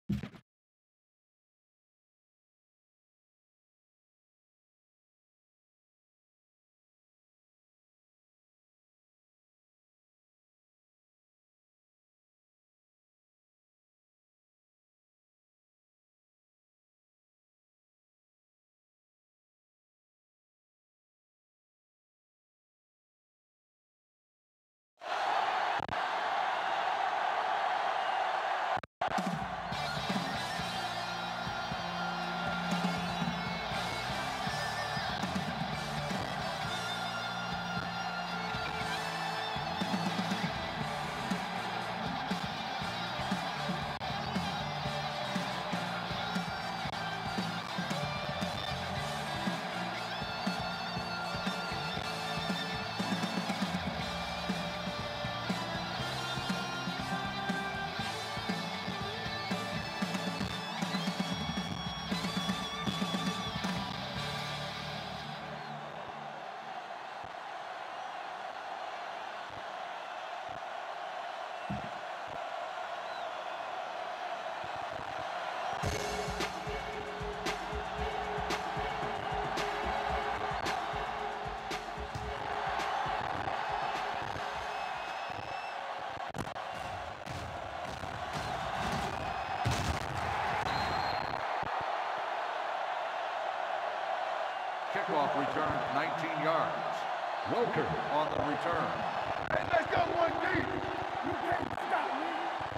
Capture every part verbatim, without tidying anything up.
Kickoff return, nineteen yards. Welker on the return. Hey, let's go one deep. You can't stop me.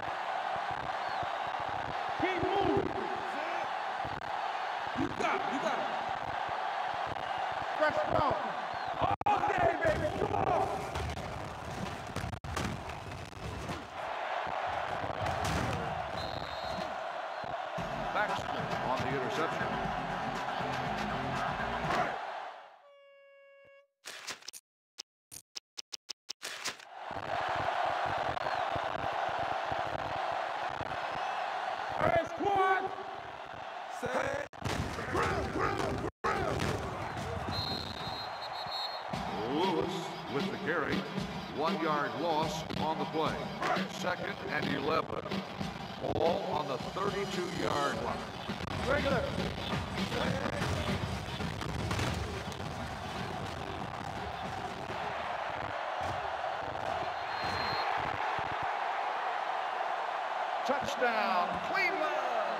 Keep moving. You got it. You got it. Fresh ball. All day, baby. Come on. Baxter on the interception. One-yard loss on the play. Second and eleven. Ball on the thirty-two-yard line. Regular. Touchdown, Cleveland!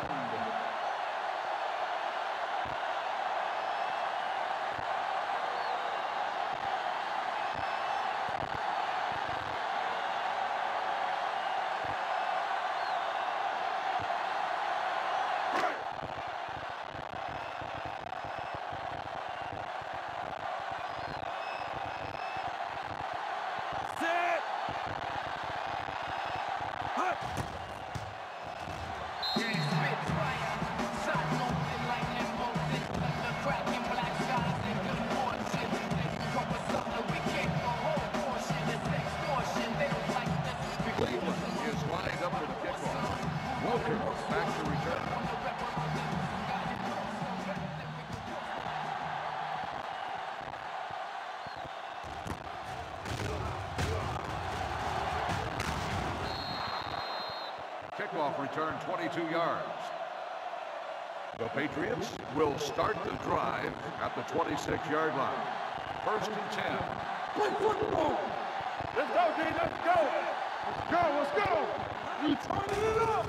Kickoff return, twenty-two yards. The Patriots will start the drive at the twenty-six-yard line. First and ten. Play football. Let's go, D. Let's go. Let's go. Let's go. We turning it up.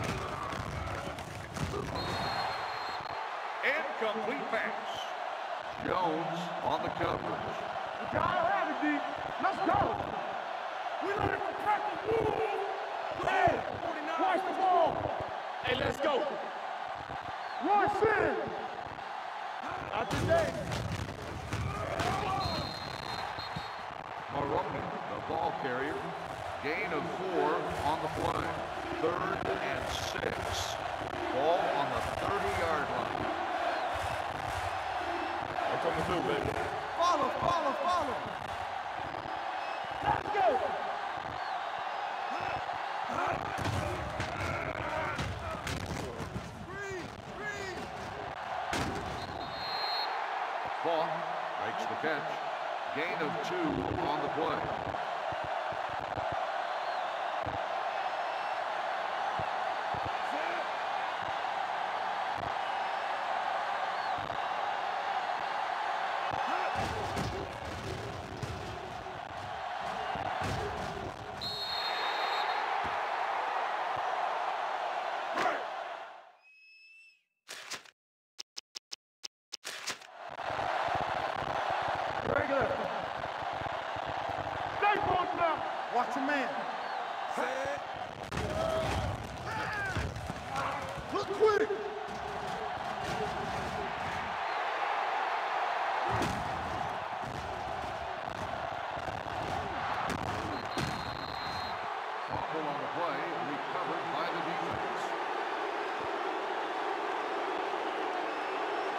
Incomplete pass. Jones on the coverage. You gotta have it, D. Let's go. We learned from practice. Woo! Hey, watch the ball. Hey, let's go. Rush in. Not today. Maroney, the ball carrier. Gain of four on the play. Third and six. Ball on the thirty-yard line. What's on the do, baby? Follow, follow, follow. Let's go. Ball makes the catch. Gain of two on the play.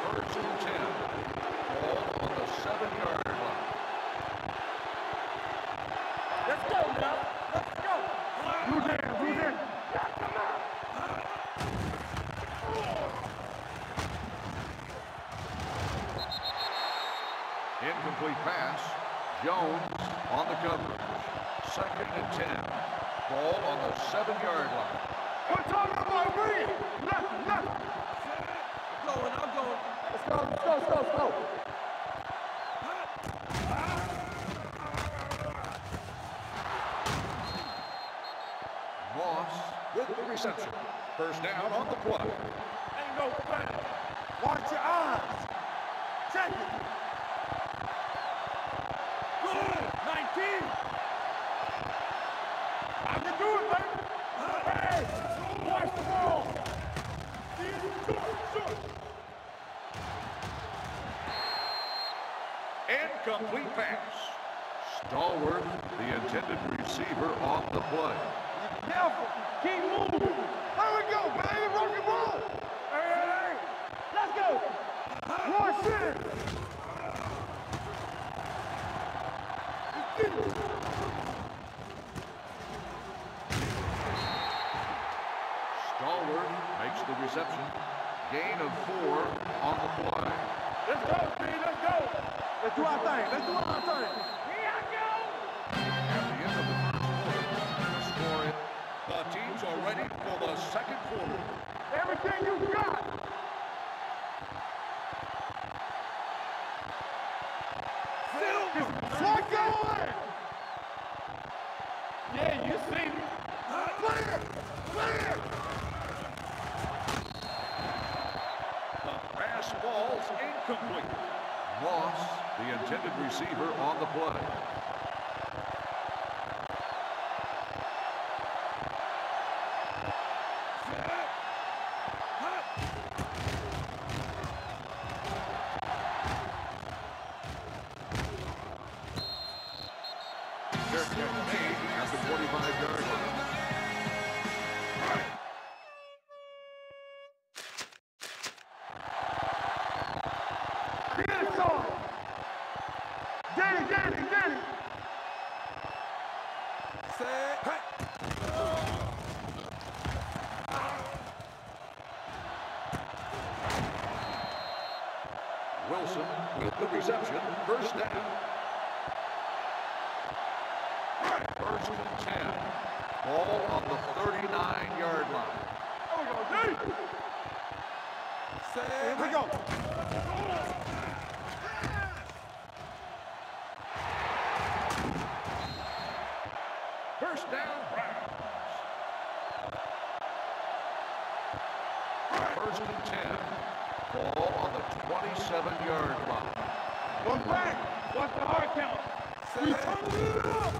First and ten. Ball on the seven-yard line. Let's go now. Let's go. Blue down, blue down. Incomplete pass. Jones on the coverage. Second and ten. Ball on the seven-yard line. We're talking about read. Left, left. I'm going, I'm going. Let's go, let's go, let's go, let's go. Moss with the reception. First down on the play. Ain't no play. Watch your eyes. Check it. Good. nineteen. I can do it, baby. Hey, watch the ball. Incomplete pass. Stallworth, the intended receiver, on the play. Careful. Keep moving. There we go, baby. Rock and roll. Hey, hey, hey. Let's go. Watch it. Stallworth makes the reception. Gain of four on the play. Let's go, Steve. Let's go. Let's do our thing. Let's do our thing. Here I go. At the end of the first quarter, the score is, the teams are ready for the second quarter. Everything you got. Silver. Swat going. Yeah, you see me. Clear. Clear. The pass ball's incomplete. Moss, the intended receiver, on the play. Fair catch made at the twenty-five-yard line. Get it, son. Get it, get it, get it. Set. Hey. Wilson with the reception. First down. First and ten. Ball on the thirty-nine-yard line. There we go, deep. Here we go. First down, Browns. First and ten. Ball on the twenty-seven-yard line. One back. What's the hard count? We turn it up.